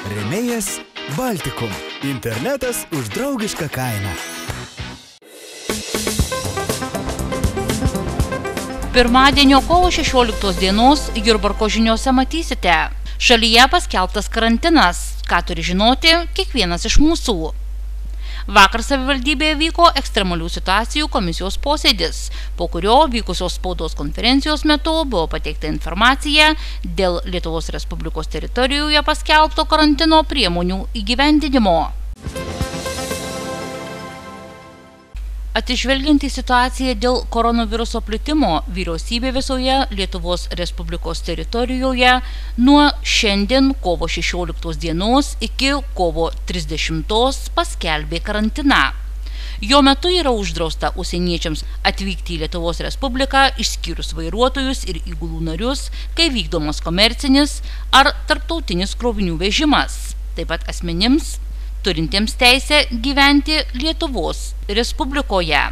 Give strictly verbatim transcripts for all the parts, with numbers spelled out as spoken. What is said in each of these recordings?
Rėmėjas Baltikum. Internetas už draugišką kainą. Pirmadienio kovo šešioliktos dienos Jurbarko žiniose matysite. Šalyje paskelbtas karantinas. Ką turi žinoti kiekvienas iš mūsų? Vakar savivaldybėje vyko ekstremalių situacijų komisijos posėdis, po kurio vykusios spaudos konferencijos metu buvo pateikta informacija dėl Lietuvos Respublikos teritorijoje paskelbto karantino priemonių įgyvendinimo. Atsižvelgiant į situaciją dėl koronaviruso plitimo, vyriausybė visoje Lietuvos Respublikos teritorijoje nuo šiandien kovo šešioliktos dienos iki kovo trisdešimtos paskelbė karantiną. Jo metu yra uždrausta užsieniečiams atvykti į Lietuvos Respubliką išskyrus vairuotojus ir įgulų narius, kai vykdomas komercinis ar tarptautinis krovinių vežimas, taip pat asmenims turintiems teisę gyventi Lietuvos Respublikoje.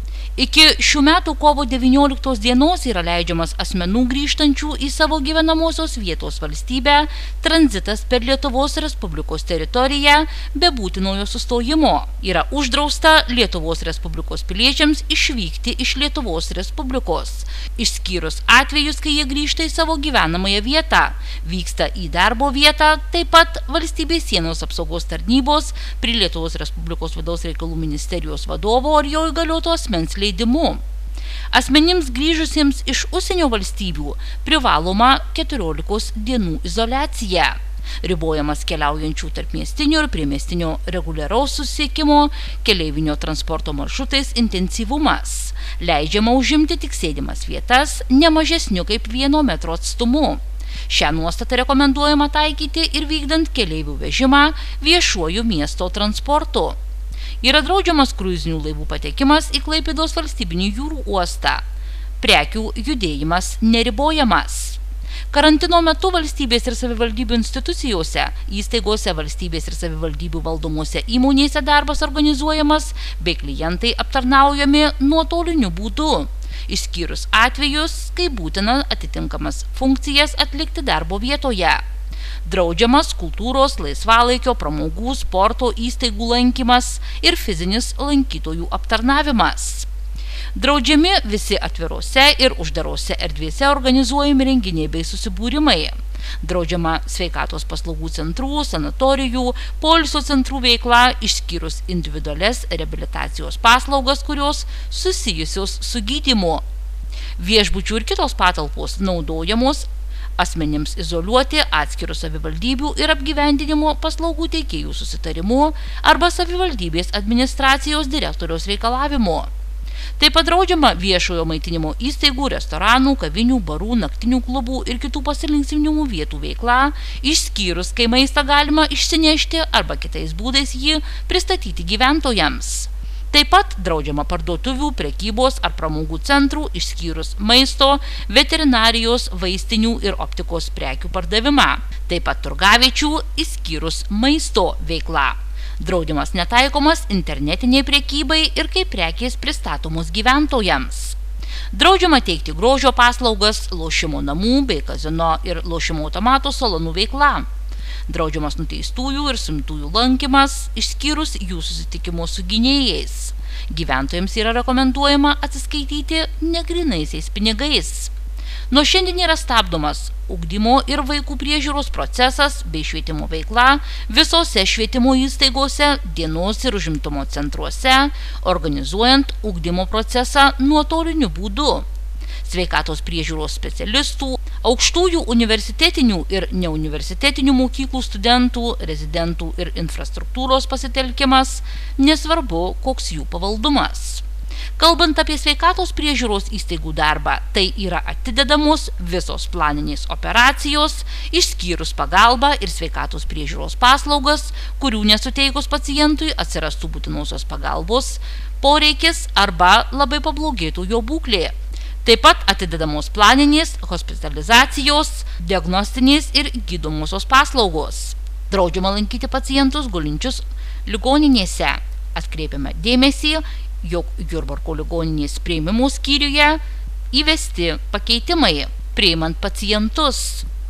Iki šių metų kovo devynioliktos dienos yra leidžiamas asmenų grįžtančių į savo gyvenamosios vietos valstybę tranzitas per Lietuvos Respublikos teritoriją be būtinojo sustojimo. Yra uždrausta Lietuvos Respublikos piliečiams išvykti iš Lietuvos Respublikos, išskyrus atvejus, kai jie grįžta į savo gyvenamąją vietą, vyksta į darbo vietą, taip pat valstybės sienos apsaugos tarnybos prie Lietuvos Respublikos vidaus reikalų ministerijos vadovo ar jo įgalioto asmens leidimu. Asmenims grįžusiems iš užsienio valstybių privaloma keturiolikos dienų izoliacija. Ribojamas keliaujančių tarpmiestinio ir priemiestinio reguliaraus susisiekimo keleivinio transporto maršrutais intensyvumas. Leidžiama užimti tik sėdimas vietas ne mažesniu kaip vieno metro atstumu. Šią nuostatą rekomenduojama taikyti ir vykdant keleivių vežimą viešuoju miesto transportu. Yra draudžiamas kruizinių laivų patekimas į Klaipėdos valstybinį jūrų uostą. Prekių judėjimas neribojamas. Karantino metu valstybės ir savivaldybių institucijose, įstaigose, valstybės ir savivaldybių valdomose įmonėse darbas organizuojamas bei klientai aptarnaujami nuotoliniu būdu, išskyrus atvejus, kai būtina atitinkamas funkcijas atlikti darbo vietoje. Draudžiamas kultūros, laisvalaikio, pramogų, sporto įstaigų lankymas ir fizinis lankytojų aptarnavimas. Draudžiami visi atvirose ir uždarose erdvėse organizuojami renginiai bei susibūrimai. Draudžiama sveikatos paslaugų centrų, sanatorijų, poilsio centrų veikla, išskyrus individualias reabilitacijos paslaugas, kurios susijusios su gydymu. Viešbučių ir kitos patalpos naudojamos asmenims izoliuoti atskirų savivaldybių ir apgyvendinimo paslaugų teikėjų susitarimu arba savivaldybės administracijos direktoriaus reikalavimu. Taip pat draudžiama viešojo maitinimo įstaigų, restoranų, kavinių, barų, naktinių klubų ir kitų pasilinksminimų vietų veikla, išskyrus, kai maistą galima išsinešti arba kitais būdais jį pristatyti gyventojams. Taip pat draudžiama parduotuvių, prekybos ar pramogų centrų, išskyrus maisto, veterinarijos, vaistinių ir optikos prekių pardavimą. Taip pat turgaviečių, išskyrus maisto veikla. Draudimas netaikomas internetiniai prekybai ir kai prekės pristatomos gyventojams. Draudžiama teikti grožio paslaugas, lošimo namų bei kazino ir lošimo automatų salonų veikla. Draudžiamas nuteistųjų ir suimtųjų lankymas, išskyrus jų susitikimus su gynėjais. Gyventojams yra rekomenduojama atsiskaityti negrynaisiais pinigais. Nuo šiandien yra stabdomas ugdymo ir vaikų priežiūros procesas bei švietimo veikla visose švietimo įstaigose, dienos ir užimtumo centruose, organizuojant ugdymo procesą nuotoliniu būdu. Sveikatos priežiūros specialistų, aukštųjų universitetinių ir neuniversitetinių mokyklų studentų, rezidentų ir infrastruktūros pasitelkimas, nesvarbu, koks jų pavaldumas. Kalbant apie sveikatos priežiūros įstaigų darbą, tai yra atidedamos visos planinės operacijos, išskyrus pagalbą ir sveikatos priežiūros paslaugas, kurių nesuteikus pacientui atsirastų būtinosios pagalbos poreikis arba labai pablogėtų jo būklė. Taip pat atidedamos planinės, hospitalizacijos, diagnostinės ir gydomosios paslaugos. Draudžiama lankyti pacientus gulinčius ligoninėse. Atkreipiame dėmesį, jog Jurbarko ligoninės priėmimo skyriuje įvesti pakeitimai priimant pacientus.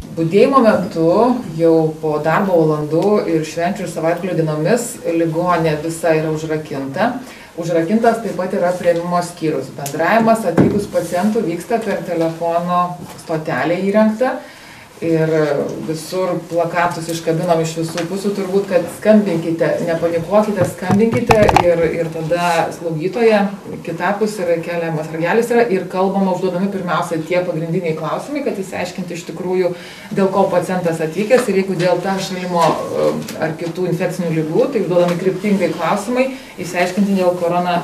Budėjimo metu jau po darbo valandų ir švenčių ir savaitgalio dienomis ligoninė visa yra užrakinta. Užrakintas taip pat yra priėmimo skyrius. Bendravimas atvykus pacientų vyksta per telefono stotelę įrengtą. Ir visur plakatus iškabinom iš visų pusių, turbūt, kad skambinkite, nepanikuokite, skambinkite ir, ir tada slaugytoja kitapus yra keliamas ragelis yra ir kalbama užduodami pirmiausia tie pagrindiniai klausimai, kad išsiaiškinti iš tikrųjų, dėl ko pacientas atvykęs ir jeigu dėl peršalimo ar kitų infekcinių ligų, tai užduodami kryptingai klausimai, išsiaiškinti dėl korona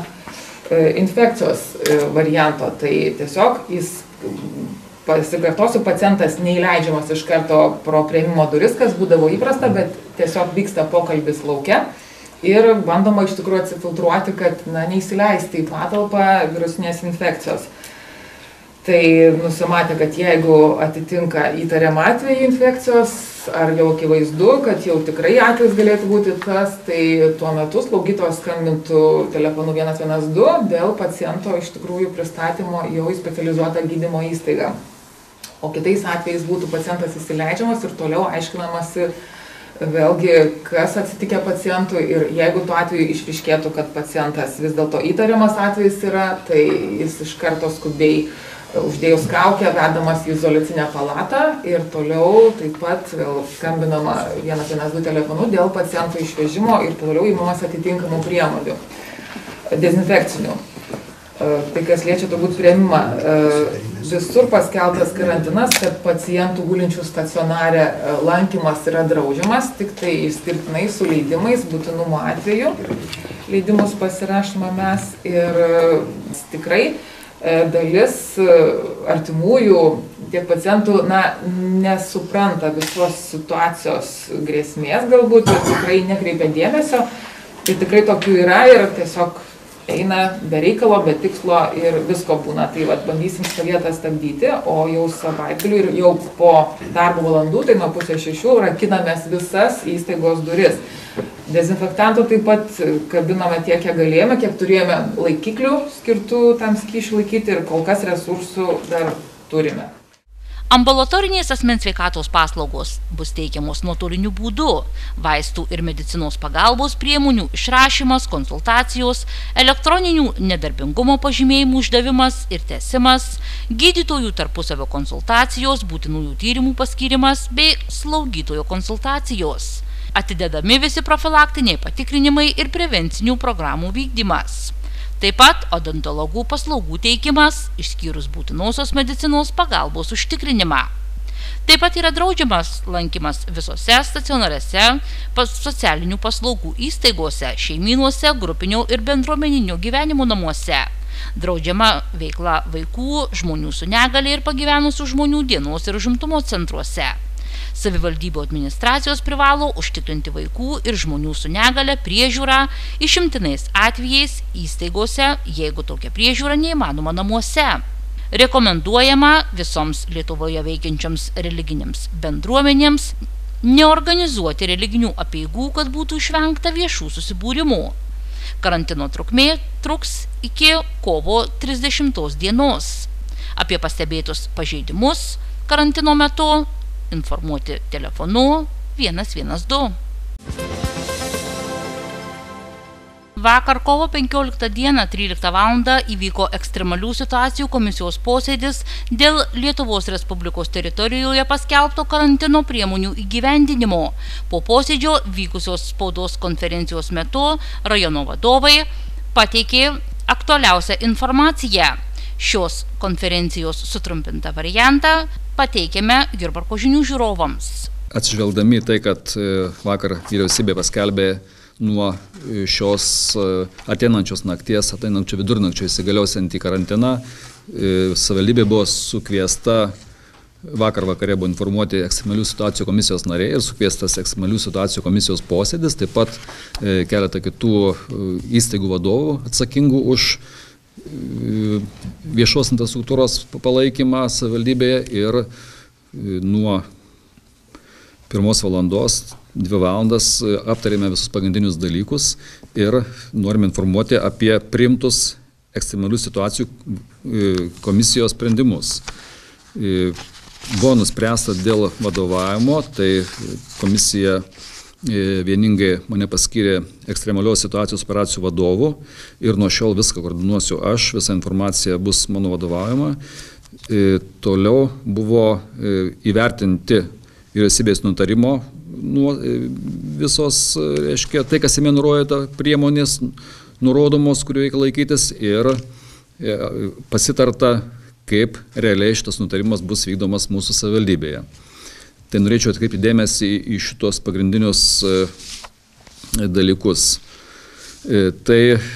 infekcijos varianto. Tai tiesiog jis pasikartosiu, pacientas neįleidžiamas iš karto pro priėmimo duris, kas būdavo įprasta, bet tiesiog vyksta pokalbis lauke ir bandoma iš tikrųjų atsifiltruoti, kad na, neįsileisti į patalpą virusinės infekcijos. Tai nusimatė, kad jeigu atitinka įtariamą atvejį infekcijos, ar jau akivaizdu, kad jau tikrai atvejis galėtų būti tas, tai tuo metu slaugytojas skambintų telefonu vienas vienas du dėl paciento iš tikrųjų pristatymo jau į specializuotą gydymo įstaigą. O kitais atvejais būtų pacientas įsileidžiamas ir toliau aiškinamasi vėlgi, kas atsitikė pacientui ir jeigu tuo atveju išryškėtų, kad pacientas vis dėlto įtariamas atvejis yra, tai jis iš karto skubiai uždėjus kaukę vedamas į izoliacinę palatą ir toliau taip pat vėl skambinama vienas vienas du telefonu dėl pacientų išvežimo ir toliau įmamas atitinkamų priemonių dezinfekcinių. Tai kas liečia turbūt priėmimą, visur paskelbtas karantinas, kad pacientų gulinčių stacionare lankymas yra draudžiamas, tik tai išskirtinai su leidimais, būtinumo atveju. Leidimus pasirašome mes ir tikrai dalis artimųjų tiek pacientų na, nesupranta visos situacijos grėsmės galbūt ir tikrai nekreipia dėmesio. Tai tikrai tokių yra ir tiesiog eina be reikalo, be tikslo ir visko būna. Tai vat, bandysim šitą vietą stabdyti, o jau savaitgalių ir jau po darbo valandų, tai nuo pusės šešių, rakinamės visas įstaigos duris. Dezinfektantų taip pat kabiname tiek, kiek galėjome, kiek turėjome laikiklių skirtų tam skysčiui laikyti ir kol kas resursų dar turime. Ambulatorinės asmens sveikatos paslaugos bus teikiamos nuotoliniu būdu. Vaistų ir medicinos pagalbos priemonių išrašymas, konsultacijos, elektroninių nedarbingumo pažymėjimų išdavimas ir tęsimas, gydytojų tarpusavio konsultacijos, būtinųjų tyrimų paskyrimas bei slaugytojo konsultacijos. Atidedami visi profilaktiniai patikrinimai ir prevencinių programų vykdymas. Taip pat odontologų paslaugų teikimas, išskyrus būtinosios medicinos pagalbos užtikrinimą. Taip pat yra draudžiamas lankymas visose stacionariuose socialinių paslaugų įstaigose, šeimynuose, grupinio ir bendruomeninio gyvenimo namuose. Draudžiama veikla vaikų, žmonių su negalia ir pagyvenusių žmonių dienos ir užimtumo centruose. Savivaldybių administracijos privalo užtikrinti vaikų ir žmonių su negalia priežiūrą išimtinais atvejais įstaigose, jeigu tokia priežiūra neįmanoma namuose. Rekomenduojama visoms Lietuvoje veikiančioms religinėms bendruomenėms neorganizuoti religinių apeigų, kad būtų išvengta viešų susibūrimų. Karantino trukmė truks iki kovo trisdešimtos dienos. Apie pastebėtus pažeidimus karantino metu informuoti telefonu vienas vienas du. Vakar kovo penkioliktą dieną tryliktą valandą įvyko ekstremalių situacijų komisijos posėdis dėl Lietuvos Respublikos teritorijoje paskelbto karantino priemonių įgyvendinimo. Po posėdžio vykusios spaudos konferencijos metu rajono vadovai pateikė aktualiausią informaciją. Šios konferencijos sutrumpintą variantą pateikėme Jurbarko žinių žiūrovams. Atsižvelgdami tai, kad vakar vyriausybė paskelbė nuo šios ateinančios nakties, ateinančio vidurnakčio įsigaliosiantį karantiną, savivaldybė buvo sukviesta, vakar vakare buvo informuoti ekstremalių situacijų komisijos nariai ir sukviestas ekstremalių situacijų komisijos posėdis, taip pat keletą kitų įstaigų vadovų atsakingų už viešos infrastruktūros palaikymą savivaldybėje ir nuo pirmos valandos, dvi valandas aptarėme visus pagrindinius dalykus ir norime informuoti apie priimtus ekstremalių situacijų komisijos sprendimus. buvo nuspręsta dėl vadovavimo, tai komisija vieningai mane paskyrė ekstremalios situacijos operacijų vadovų ir nuo šiol viską koordinuosiu aš, visa informacija bus mano vadovaujama. Toliau buvo įvertinti vyriausybės nutarimo nuo visos, reiškia, tai, kas jame nurodyta priemonės nurodomos, kurių reikia laikytis ir pasitarta, kaip realiai šitas nutarimas bus vykdomas mūsų savivaldybėje. Tai norėčiau atkreipti dėmesį į šitos pagrindinius dalykus. Tai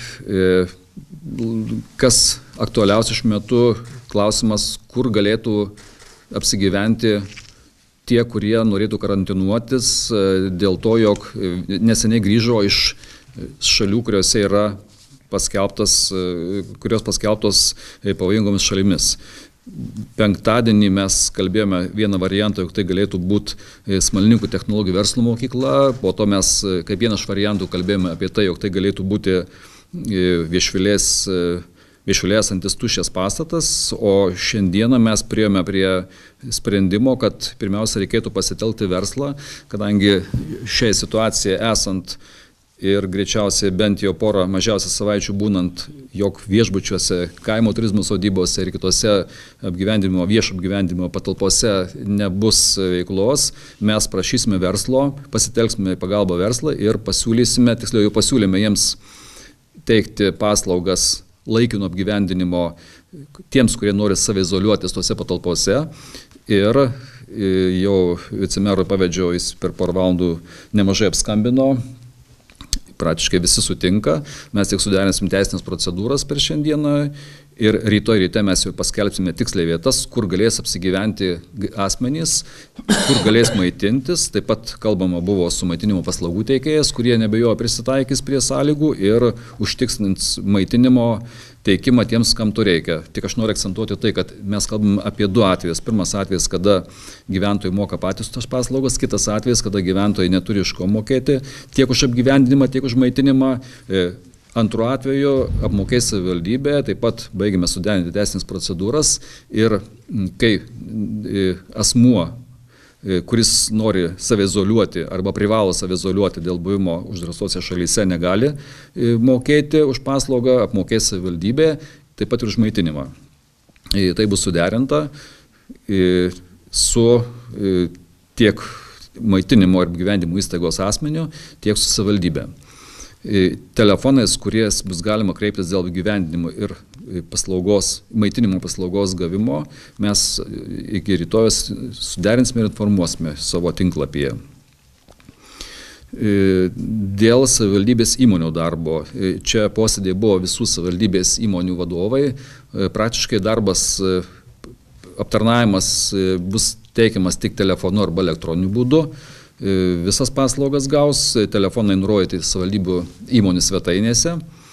kas aktualiausia šiuo metu klausimas, kur galėtų apsigyventi tie, kurie norėtų karantinuotis dėl to, jog neseniai grįžo iš šalių, kuriuose yra paskelbtas, kurios paskelbtos pavojingomis šalimis. Penktadienį mes kalbėjome vieną variantą, jog tai galėtų būti Smalininkų technologijų verslo mokykla, po to mes kaip vieną iš variantų kalbėjome apie tai, jog tai galėtų būti Viešvilės, Viešvilėje esantis tuščias pastatas, o šiandieną mes priėjome prie sprendimo, kad pirmiausia reikėtų pasitelkti verslą, kadangi šiai situacijai esant ir greičiausiai bent jau porą mažiausiai savaičių būnant, jog viešbučiuose, kaimo turizmo sodybose ir kitose apgyvendinimo, viešo apgyvendinimo patalpose nebus veiklos, mes prašysime verslo, pasitelksime pagalbą verslą ir pasiūlysime, tiksliau jau pasiūlėme jiems teikti paslaugas laikino apgyvendinimo tiems, kurie nori saviizoliuotis tose patalpose. Ir jau vicemerui pavedžiau, jis per porą valandų nemažai apskambino. Praktiškai visi sutinka, mes tik suderinsim teisinės procedūras per šiandieną ir rytoj ryte mes jau paskelbsime tiksliai vietas, kur galės apsigyventi asmenys, kur galės maitintis. Taip pat kalbama buvo su maitinimo paslaugų teikėjas, kurie nebejoja prisitaikys prie sąlygų ir užtiksnins maitinimo teikimą tiems, kam to reikia. Tik aš noriu akcentuoti tai, kad mes kalbame apie du atvejus. Pirmas atvejis, kada gyventojai moka patys tos paslaugas, kitas atvejis, kada gyventojai neturi iš ko mokėti tiek už apgyvendinimą, tiek už maitinimą. Antru atveju apmokės savivaldybė, taip pat baigėme suderinti teisinės procedūras ir kai asmuo, kuris nori saviizoliuoti arba privalo saviizoliuoti dėl buvimo uždraustose šalyse, negali mokėti už paslaugą, apmokės savivaldybė, taip pat ir už maitinimą. Tai bus suderinta su tiek maitinimo ir apgyvendinimo įstaigos asmeniu, tiek su savivaldybė. Telefonais, kuriais bus galima kreiptis dėl gyvendinimo ir paslaugos, maitinimo paslaugos gavimo, mes iki rytojus suderinsime ir informuosime savo tinklapyje. Dėl savivaldybės įmonių darbo. Čia posėdėje buvo visų savivaldybės įmonių vadovai. Praktiškai darbas, aptarnavimas bus teikiamas tik telefonu arba elektroniniu būdu. Visas paslaugas gaus, telefonai nurodyti savivaldybių įmonių svetainėse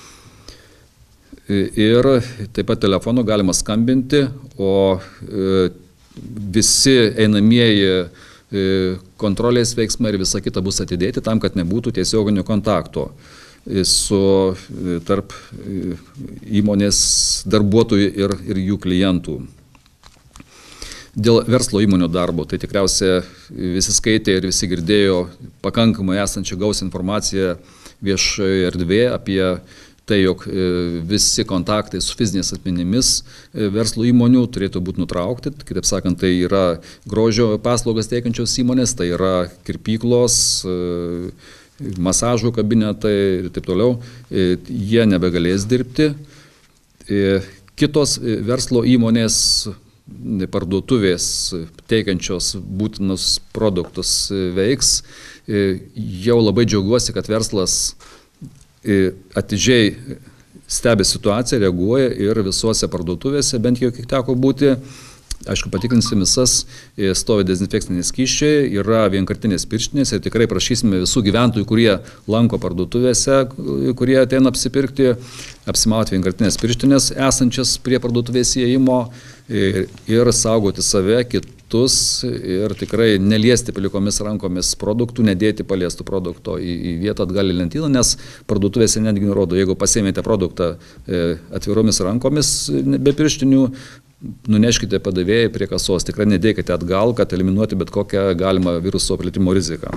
ir taip pat telefonu galima skambinti, o visi einamieji kontrolės veiksmai ir visa kita bus atidėti tam, kad nebūtų tiesioginio kontakto su tarp įmonės darbuotojų ir, ir jų klientų. Dėl verslo įmonių darbo, tai tikriausiai visi skaitė ir visi girdėjo pakankamai esančią gausią informaciją viešoje erdvėje apie tai, jog visi kontaktai su fiziniais asmenimis verslo įmonių turėtų būti nutraukti. Kitaip sakant, tai yra grožio paslaugas teikiančios įmonės, tai yra kirpyklos, masažų kabinetai ir taip toliau. Jie nebegalės dirbti. Kitos verslo įmonės, parduotuvės teikiančios būtinus produktus veiks. Jau labai džiaugiuosi, kad verslas atidžiai stebi situaciją, reaguoja ir visuose parduotuvėse, bent jau kiek teko būti, aišku, patikrinsim visas, stovi dezinfekciniai skysčiai, yra vienkartinės pirštinės ir tikrai prašysime visų gyventojų, kurie lanko parduotuvėse, kurie ateina apsipirkti, apsimauti vienkartinės pirštinės esančias prie parduotuvės įėjimo ir, ir saugoti save, kitus ir tikrai neliesti plikomis rankomis produktų, nedėti paliestų produkto į, į vietą atgal į lentyną, nes parduotuvėse netgi nurodo, jeigu pasiėmėte produktą atviromis rankomis be pirštinių, nuneškite padavėjai prie kasos, tikrai nedėkite atgal, kad eliminuoti bet kokią galimą viruso plitimo riziką.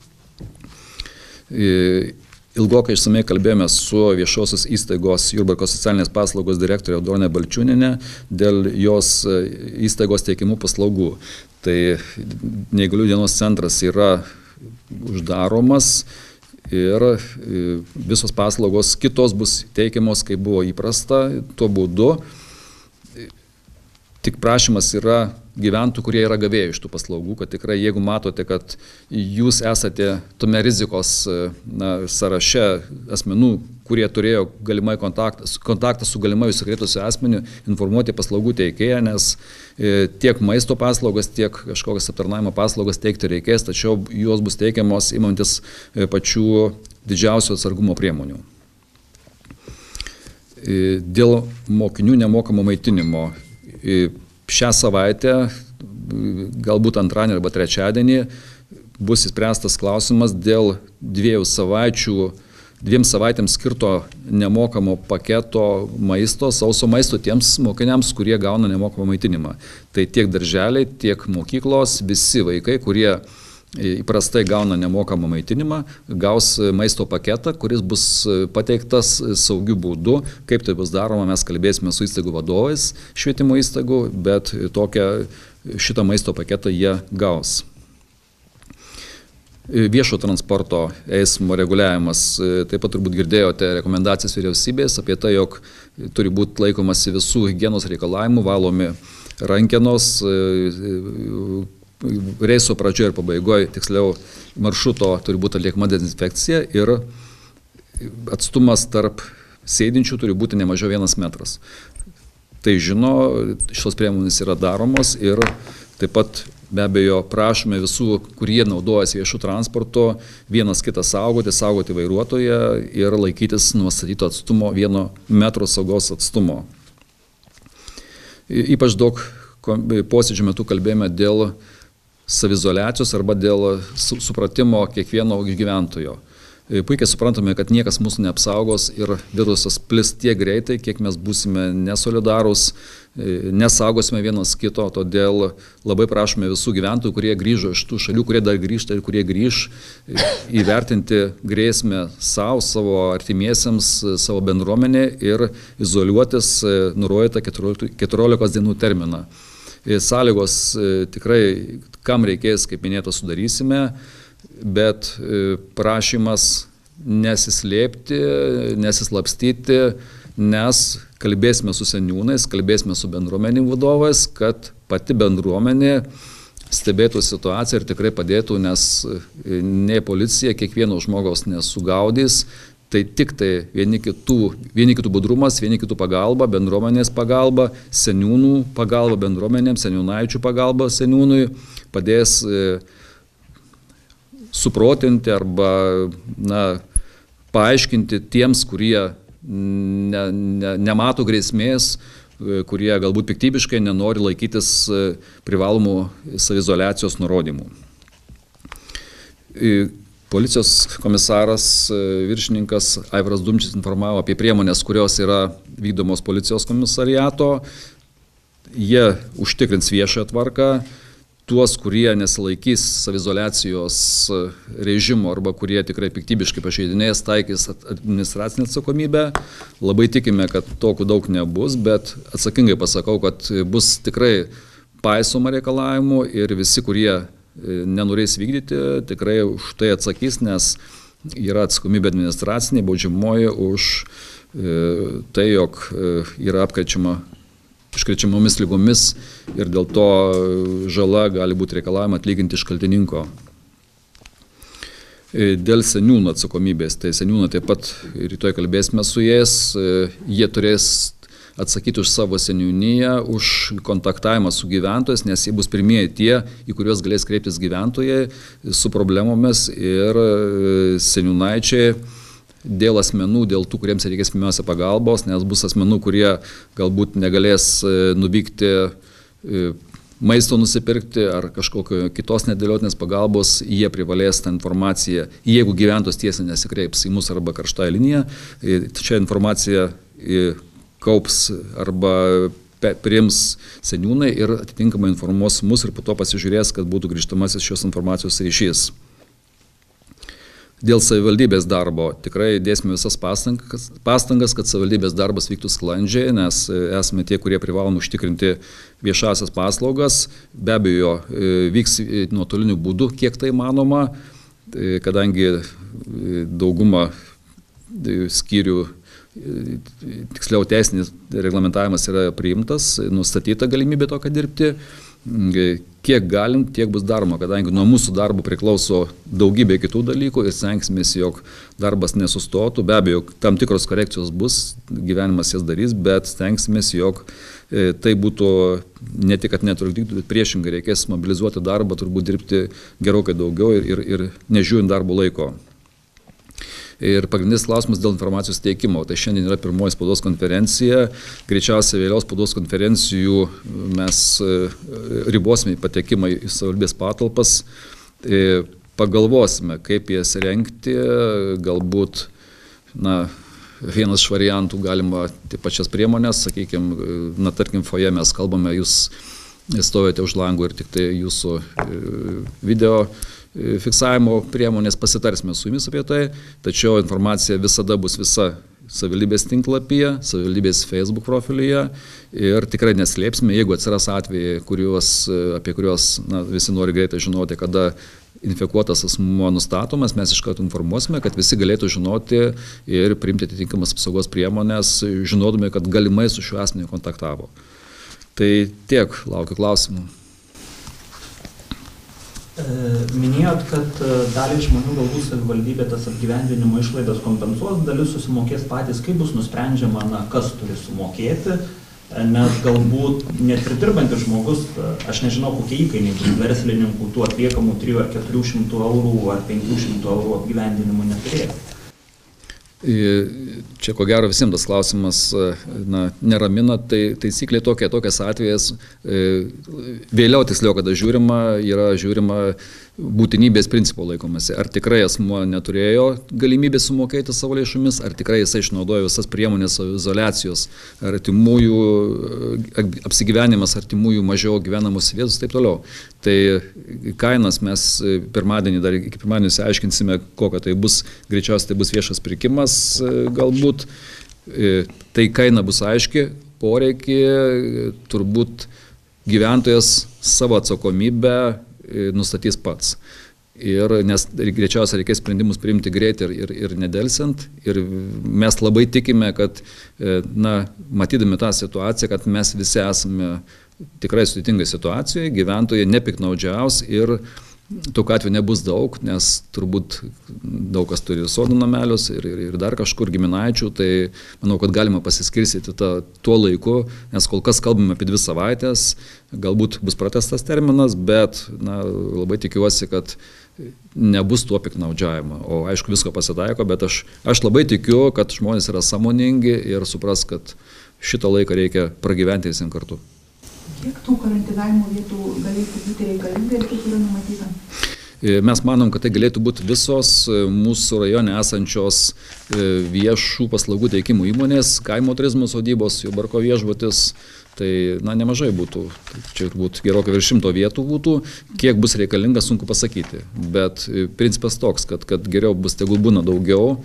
Ilgokai išsamei kalbėjome su viešosios įstaigos Jurbarko socialinės paslaugos direktorė Audronė Balčiūnienė dėl jos įstaigos teikimų paslaugų. Tai neįgaliųjų dienos centras yra uždaromas ir visos paslaugos kitos bus teikiamos, kaip buvo įprasta, tuo būdu. Tik prašymas yra gyventojų, kurie yra gavėjai iš tų paslaugų, kad tikrai jeigu matote, kad jūs esate tome rizikos na, sąraše asmenų, kurie turėjo galimai kontaktą, kontaktą su galimai užsikrėtusiu asmeniu, informuoti paslaugų teikėją, nes e, tiek maisto paslaugas, tiek kažkokias aptarnavimo paslaugas teikti reikės, tačiau jos bus teikiamos imantis e, pačių didžiausių atsargumo priemonių. E, dėl mokinių nemokamo maitinimo. Šią savaitę, galbūt antradienį arba trečiadienį, bus įspręstas klausimas dėl dviejų savaičių, dviem savaitėms skirto nemokamo paketo maisto, sauso maisto tiems mokiniams, kurie gauna nemokamą maitinimą. Tai tiek darželiai, tiek mokyklos, visi vaikai, kurie įprastai gauna nemokamą maitinimą, gaus maisto paketą, kuris bus pateiktas saugiu būdu. Kaip tai bus daroma, mes kalbėsime su įstaigų vadovais švietimo įstaigų, bet tokią, šitą maisto paketą jie gaus. Viešo transporto eismo reguliavimas. Taip pat turbūt girdėjote rekomendacijas vyriausybės apie tai, jog turi būti laikomasi visų higienos reikalavimų, valomi rankenos, reiso pradžioje ir pabaigoje, tiksliau maršruto turi būti atliekama dezinfekcija ir atstumas tarp sėdinčių turi būti ne mažiau vienas metras. Tai žino, šios priemonės yra daromos ir taip pat be abejo prašome visų, kurie naudojasi viešų transporto, vienas kitą saugoti, saugoti vairuotoją ir laikytis nustatyto atstumo vieno metro saugos atstumo. Ypač daug posėdžių metu kalbėjome dėl savizoliacijos arba dėl supratimo kiekvieno gyventojo. Puikiai suprantame, kad niekas mūsų neapsaugos ir virusas plis tiek greitai, kiek mes būsime nesolidarūs, nesaugosime vienas kito, todėl labai prašome visų gyventojų, kurie grįžo iš tų šalių, kurie dar grįžta ir kurie grįž, įvertinti grėsmę savo, savo artimiesiems, savo bendruomenė ir izoliuotis nurodytą keturiolikos dienų terminą. Sąlygos tikrai, kam reikės, kaip minėta, sudarysime, bet prašymas nesislėpti, nesislapstyti, nes kalbėsime su seniūnais, kalbėsime su bendruomenių vadovais, kad pati bendruomenė stebėtų situaciją ir tikrai padėtų, nes ne policija kiekvieno žmogaus nesugaudys. Tai tik tai vieni kitų, vieni kitų budrumas, vieni kitų pagalba, bendruomenės pagalba, seniūnų pagalba bendruomenėms, seniūnaičių pagalba seniūnui padės e, suprotinti arba na, paaiškinti tiems, kurie ne, ne, nemato grėsmės, e, kurie galbūt piktybiškai nenori laikytis e, privalomų savizoliacijos nurodymų. E, Policijos komisaras viršininkas Aivaras Dumčis informavo apie priemonės, kurios yra vykdomos policijos komisariato. Jie užtikrins viešąją tvarką. Tuos, kurie nesilaikys savizoliacijos režimo arba kurie tikrai piktybiškai pažeidinės, taikys administracinę atsakomybę. Labai tikime, kad tokių daug nebus, bet atsakingai pasakau, kad bus tikrai paisoma reikalavimų ir visi, kurie nenorės vykdyti, tikrai už tai atsakys, nes yra atsakomybė administracinė, baudžiamoji už tai, jog yra apkrečiama užkrečiamomis lygomis ir dėl to žala gali būti reikalavima atlyginti iš kaltininko. Dėl seniūnų atsakomybės, tai seniūnai taip pat rytoj kalbėsime su jais, jie turės atsakyti už savo seniūniją, už kontaktavimą su gyventojais, nes jie bus pirmieji tie, į kuriuos galės kreiptis gyventojai su problemomis ir seniūnaičiai dėl asmenų, dėl tų, kuriems reikės pirmiausia pagalbos, nes bus asmenų, kurie galbūt negalės nuvykti maisto nusipirkti ar kažkokio kitos nedėliotinės pagalbos, jie privalės tą informaciją, jeigu gyventojas tiesiai nesikreips į mus arba karštąją liniją, čia informacija kaups arba priims seniūnai ir atitinkamai informuos mus ir po to pasižiūrės, kad būtų grįžtamasis šios informacijos ryšys. Dėl savivaldybės darbo tikrai dėsime visas pastangas, pastangas, kad savivaldybės darbas vyktų sklandžiai, nes esame tie, kurie privalom užtikrinti viešasias paslaugas. Be abejo, vyks nuotoliniu būdu, kiek tai manoma, kadangi dauguma skyrių, tiksliau teisinis reglamentavimas yra priimtas, nustatyta galimybė tokia dirbti. Kiek galim, tiek bus daroma, kadangi nuo mūsų darbo priklauso daugybė kitų dalykų ir stengsimės, jog darbas nesustotų. Be abejo, tam tikros korekcijos bus, gyvenimas jas darys, bet stengsimės, jog tai būtų ne tik, kad netrukdytų, bet priešingai reikės mobilizuoti darbą, turbūt dirbti gerokai daugiau ir, ir, ir nežiūrint darbo laiko. Ir pagrindinis klausimas dėl informacijos teikimo. Tai šiandien yra pirmoji spaudos konferencija. Greičiausiai vėliau spaudos konferencijų mes ribosime patekimą į savivaldybės patalpas. Pagalvosime, kaip jas rengti. Galbūt, na, vienas iš variantų galima taip pačias priemonės, sakykime, na, tarkim, foje mes kalbame, jūs stovite už langų ir tik tai jūsų video fiksavimo priemonės, pasitarsime su jumis apie tai, tačiau informacija visada bus visa savivaldybės tinklapyje, savivaldybės Facebook profilyje ir tikrai neslėpsime, jeigu atsiras atvejai, kuriuos, apie kuriuos na, visi nori greitai žinoti, kada infekuotas asmuo nustatomas, mes iš karto informuosime, kad visi galėtų žinoti ir priimti atitinkamas apsaugos priemonės, žinodami, kad galimai su šiuo asmeniu kontaktavo. Tai tiek, laukiu klausimų. Minėjot, kad daliai žmonių galbūt savivaldybė tas apgyvendinimo išlaidas kompensuos, dalis susimokės patys, kaip bus nusprendžiama, na, kas turi sumokėti, nes galbūt net ir dirbantis žmogus, aš nežinau, kokie įkainiai bus verslininkų, tų atliekamų trijų ar keturių šimtų eurų ar penkių šimtų eurų apgyvendinimų neturės. Čia ko gero visiems tas klausimas na, neramina, tai taisyklė tokia, tokias atvejas, vėliau tiksliau, kada žiūrima, yra žiūrima būtinybės principo laikomasi. Ar tikrai asmuo neturėjo galimybę sumokėti savo lėšomis, ar tikrai jisai išnaudojo visas priemonės izoliacijos, artimųjų apsigyvenimas, artimųjų mažiau gyvenamos vietos ir taip toliau. Tai kainas mes pirmadienį, dar iki pirmadienį aiškinsime, kokia tai bus, greičiausiai tai bus viešas pirkimas galbūt. Tai kaina bus aiški, poreikį, turbūt gyventojas savo atsakomybę nustatys pats. Ir, nes greičiausiai reikės sprendimus priimti greitai ir, ir, ir nedelsiant. Ir mes labai tikime, kad, na, matydami tą situaciją, kad mes visi esame tikrai sudėtingai situacijoje, gyventojai nepiknaudžiaus ir tokiu atveju nebus daug, nes turbūt daug kas turi sodų namelius ir, ir, ir dar kažkur giminaičių, tai manau, kad galima pasiskirstyti tą, tuo laiku, nes kol kas kalbame apie dvi savaitės, galbūt bus pratęstas terminas, bet na, labai tikiuosi, kad nebus tuo piknaudžiavimo. O aišku, visko pasitaiko, bet aš, aš labai tikiu, kad žmonės yra sąmoningi ir supras, kad šitą laiką reikia pragyventi visiems kartu. Kiek tų karantinavimo vietų galėtų būti reikalinga ir kiek yra numatyta? Mes manom, kad tai galėtų būti visos mūsų rajone esančios viešų paslaugų teikimų įmonės, kaimo turizmo sodybos, Jurbarko viešbutis, tai na, nemažai būtų, čia turbūt gerokai virš šimto vietų būtų, kiek bus reikalinga, sunku pasakyti, bet principas toks, kad, kad geriau bus, tegul būna daugiau,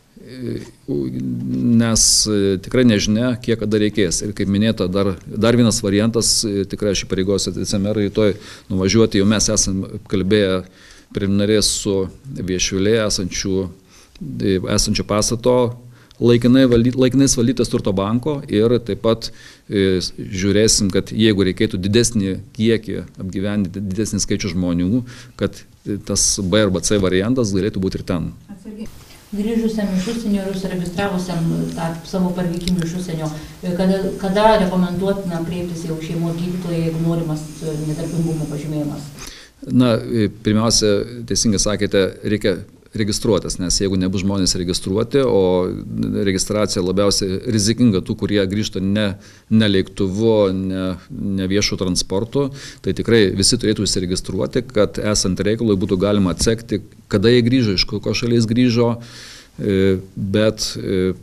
nes tikrai nežinia, kiek kada reikės. Ir kaip minėta, dar, dar vienas variantas, tikrai aš įpareigosiu vicemerą rytoj nuvažiuoti, jau mes esame kalbėję preliminariai su Viešvilėje esančių, esančio pastato laikinai valdy, laikinais valdytas turto banko ir taip pat e, žiūrėsim, kad jeigu reikėtų didesnį kiekį apgyvendinti, didesnį skaičių žmonių, kad tas B arba C variantas galėtų būti ir ten. Grįžusiam iš užsienio ir užsiregistravusiam savo parvykimų iš užsienio, kada, kada rekomenduotina kreiptis jau šeimos gydytoją, jeigu norimas nedarbingumo pažymėjimas? Na, pirmiausia, teisingai sakėte, reikia registruotis, nes jeigu nebus žmonės registruoti, o registracija labiausiai rizikinga tų, kurie grįžta ne, ne lėktuvu, ne, ne viešų transportu, tai tikrai visi turėtų įsiregistruoti, kad esant reikalui būtų galima atsekti, kada jie grįžo, iš kokios šalies grįžo, bet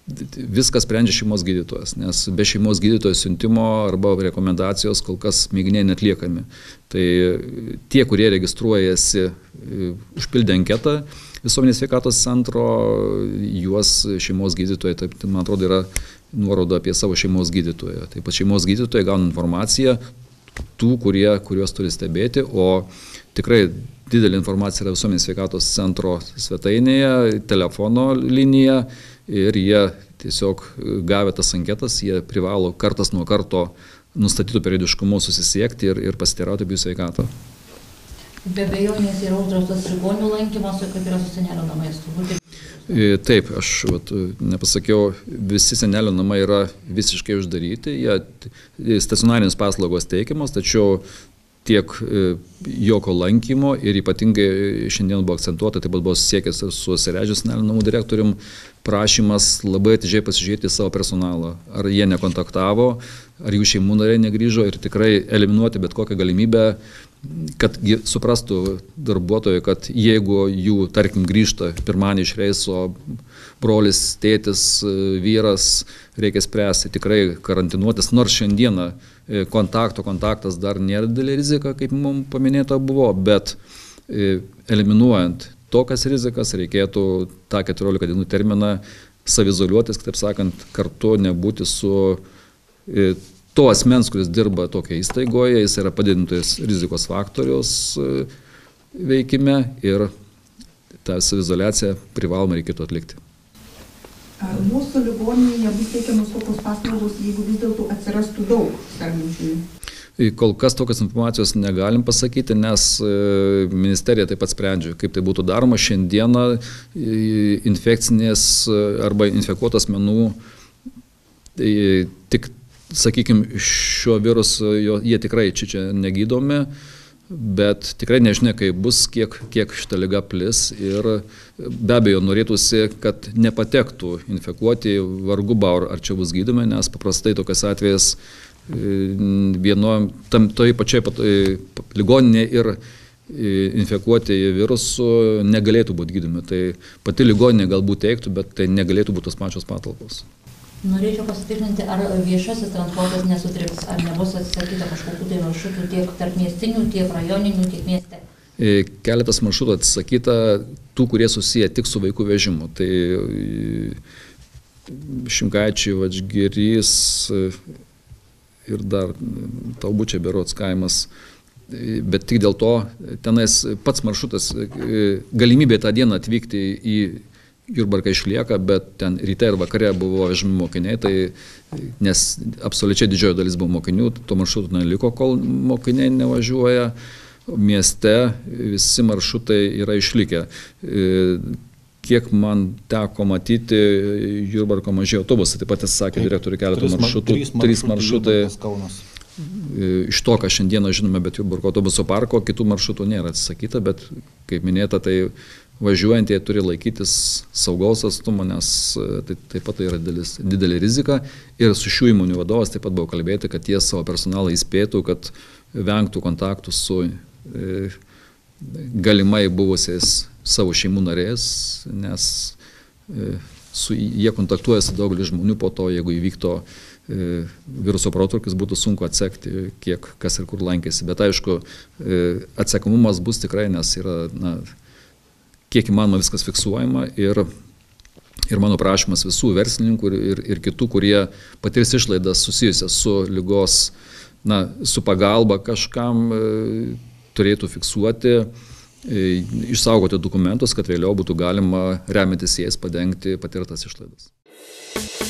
viskas sprendžia šeimos gydytojas, nes be šeimos gydytojo siuntimo arba rekomendacijos kol kas mėginiai netliekami. Tai tie, kurie registruojasi, užpildė anketą visuomenės sveikatos centro, juos šeimos gydytojai, taip, man atrodo, yra nuoroda apie savo šeimos gydytoją. Taip pat šeimos gydytojai gauna informaciją tų, kurie, kuriuos turi stebėti, o tikrai didelė informacija yra visuomenės sveikatos centro svetainėje, telefono linija ir jie tiesiog gavę tas anketas, jie privalo kartas nuo karto nustatytų periodiškumu susisiekti ir, ir pasiteirauti apie jų sveikatą. Be abejonės yra uždraustas ligonių lankymas, kaip yra su senelio namais. Taip, aš vat, nepasakiau, visi senelio namai yra visiškai uždaryti, jie stacionarinės paslaugos teikiamos, tačiau tiek jokio lankymo ir ypatingai šiandien buvo akcentuota, taip pat buvo siekęs su Seredžio senelio namų direktorium prašymas labai atidžiai pasižiūrėti savo personalą, ar jie nekontaktavo, ar jų šeimų nariai negrįžo ir tikrai eliminuoti bet kokią galimybę, kad suprastų darbuotojai, kad jeigu jų, tarkim, grįžta pirmanį iš reiso brolis, tėtis, vyras, reikia spręsti, tikrai karantinuotis, nors šiandieną kontakto kontaktas dar nėra didelė rizika, kaip mums paminėta buvo, bet eliminuojant tokias rizikas reikėtų tą keturiolika dienų terminą savizoliuotis, kitaip sakant, kartu nebūti su to asmens, kuris dirba tokia įstaigoje, jis yra padidintojas rizikos faktorius veikime ir tą savizoliaciją privalomai reikėtų atlikti. Ar mūsų ligoninėje nebus teikiamos tokios paslaugos, jeigu vis dėlto atsirastų daug sergančiųjų? Kol kas tokios informacijos negalim pasakyti, nes ministerija taip pat sprendžia, kaip tai būtų daroma. Šiandieną infekcinės arba infekuotas asmenų tik, sakykime, šiuo virusu jie tikrai čia, čia negydomi, bet tikrai nežinia, kaip bus, kiek, kiek šitą ligą plis ir be abejo norėtųsi, kad nepatektų infekuoti vargu bau, ar čia bus gydomi, nes paprastai tokias atvejas vieno, tam toj pačiai pat, ligoninė ir infekuoti virusų negalėtų būti gydomi. Tai pati ligoninė galbūt teiktų, bet tai negalėtų būti tos pačios patalpos. Norėčiau pasitikrinti, ar viešasis transportas nesutriks, ar nebus atsisakyta kažkokių tai maršrutų tiek tarp miestinių, tiek rajoninių, tiek mieste? Keletas maršrutų atsisakyta tų, kurie susiję tik su vaikų vežimu. Tai Šimkaičiai, Vadžgirys ir dar Taubučiai berods kaimas. Bet tik dėl to tenais pats maršrutas, galimybė tą dieną atvykti į Jurbarką išlieka, bet ten ryte ir vakare buvo vežami mokiniai, tai, nes absoliučiai didžioji dalis buvo mokinių, to maršrutų neliko, kol mokiniai nevažiuoja. Mieste visi maršrutai yra išlikę. Kiek man teko matyti, Jurbarko mažėjo autobusai, taip pat sakė direktorių keletą maršrutų, trys maršrutai. Iš to, ką šiandieną žinome, bet Jurbarko autobuso parko, kitų maršrutų nėra atsisakyta, bet, kaip minėta, tai važiuojantieji turi laikytis saugaus atstumo, nes tai taip pat tai yra didelis, didelė rizika. Ir su šių įmonių vadovas taip pat buvo kalbėti, kad jie savo personalą įspėtų, kad vengtų kontaktų su e, galimai buvusiais savo šeimų narės, nes e, su, jie kontaktuoja su daugelį žmonių po to, jeigu įvykto e, viruso protrūkis, būtų sunku atsekti, kiek kas ir kur lankėsi. Bet aišku, e, atsekamumas bus tikrai, nes yra, na, kiek įmanoma viskas fiksuojama ir, ir mano prašymas visų verslininkų ir, ir, ir kitų, kurie patirs išlaidas susijusias su ligos, na, su pagalba kažkam e, turėtų fiksuoti, e, išsaugoti dokumentus, kad vėliau būtų galima remiantis jais padengti patirtas išlaidas.